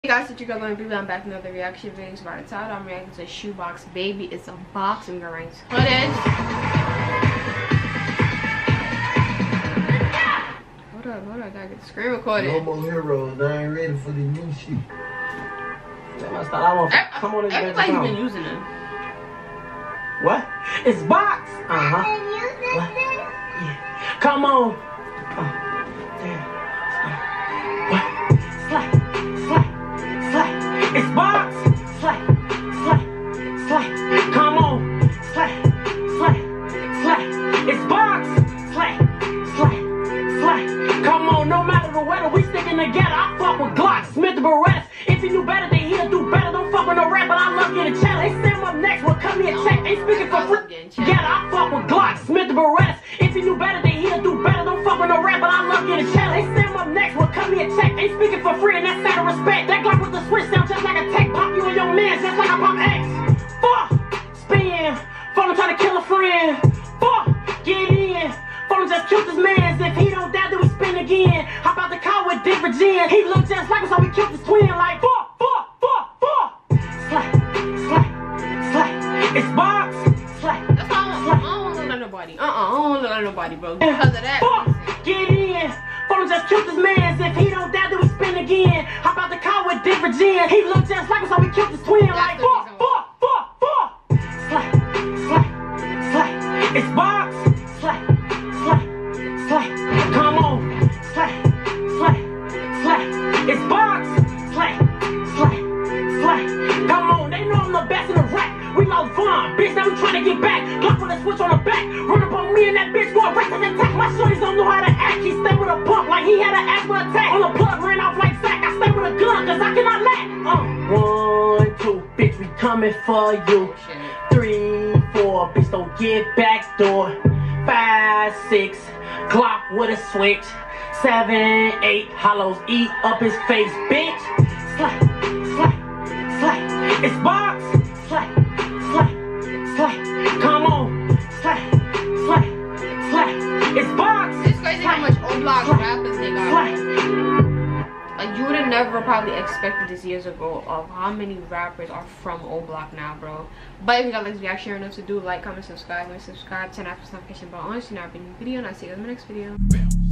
Hey guys, it's your girl Lauren Baby. I'm back with another reaction video. It's about the title. I'm reacting to Shoebox Baby. It's a box. I'm gonna rank footage. Hold up, I gotta get the screen recorded. No more heroes. I ain't ready for the new shit. Come on, everybody's been using them. What? It's box. What? Yeah. Come on. What? Slay. It's box. Slay. Come on. Slay. It's box. Slay. Come on. No matter the weather, we sticking together. I fuck with Glock, Smith and Berettas. If he knew better, then he'll do better. Don't fuck with no rap, but I love getting cheddar. They send him up next. Well, come here, check. Ain't speaking for free. Yeah, I fuck with Glock, Smith and Berettas. If he knew better, then he'll do better. Don't fuck with no rap, but I love getting cheddar. They send him up next. Well, come here, check. Ain't speaking for free, and that's out of respect. That Glock with the switch sound just like a tech. Pop you and your man, just like I pop X. Fuck, spin. Phone trying to kill a friend. Fuck, get in. Phone just killed his man. If he don't die, then we spin again. How about the car with Dick Virgin? He looked just like us, so we killed his twin. Like fuck. Slay. It's box. Slay. That's all. I don't look like nobody. I don't look like nobody, bro. Because of that. Fuck. Get in. Phone just killed his man. If he don't die, then we spin again. How about the car with Dick Virgin? He looked just like us, so we killed his twin. Like fuck. Slay. It's box. Slay. Come on. Slay. It's box. Slay. Come on, they know I'm the best in the rap. We lost Vaughn, bitch, now we trying to get back. Glock with a switch on the back. Run up on me and that bitch going right to the attack. My shorties don't know how to act. He stay with a pump like he had an asthma attack. On the plug, ran off like Zach. I stay with a gun, cause I cannot lack. 1, 2, bitch, we coming for you. 3, 4, bitch, don't get back door. 5, 6, Glock with a switch. 7, 8, hollows eat up his face, bitch. Slay. It's box. Slay. Come on. Slay. It's box. It's crazy how much O-Block rappers they got. Like you would have never probably expected this years ago of how many rappers are from O-Block now, bro. But if you got like this reaction, enough to do like, comment, subscribe, turn off the notification bell on so you're not being a video, and I'll see you guys in the next video.